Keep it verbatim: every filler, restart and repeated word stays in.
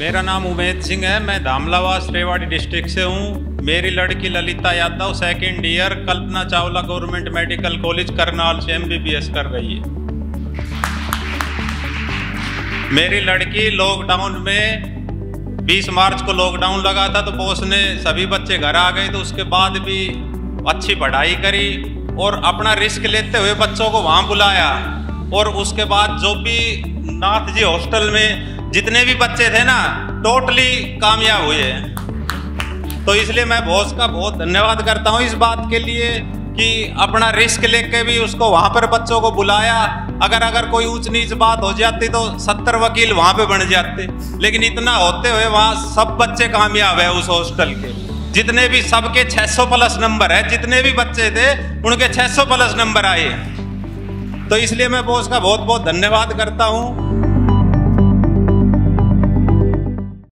मेरा नाम उमेद सिंह है। मैं धामलावास रेवाड़ी डिस्ट्रिक्ट से हूँ। मेरी लड़की Lalita Yadav second year Kalpana Chawla government medical college Karnal से एमबीबीएस कर रही है। मेरी लड़की लॉकडाउन में बीस मार्च को लॉकडाउन लगा था तो बॉस ने सभी बच्चे घर आ गए, तो उसके बाद भी अच्छी पढ़ाई करी और अपना रिस्क लेते हुए बच्चों को वहाँ बुलाया। और उसके बाद जो भी नाथ जी हॉस्टल में जितने भी बच्चे थे ना, टोटली कामयाब हुए हैं। तो इसलिए मैं बॉस का बहुत धन्यवाद करता हूँ इस बात के लिए कि अपना रिस्क लेके भी उसको वहाँ पर बच्चों को बुलाया। अगर अगर कोई ऊंच नीच बात हो जाती तो सत्तर वकील वहाँ पे बन जाते, लेकिन इतना होते हुए वहाँ सब बच्चे कामयाब है। उस हॉस्टल के जितने भी, सबके छह सौ प्लस नंबर है, जितने भी बच्चे थे उनके छह सौ प्लस नंबर आए। तो इसलिए मैं बॉस का बहुत बहुत धन्यवाद करता हूँ।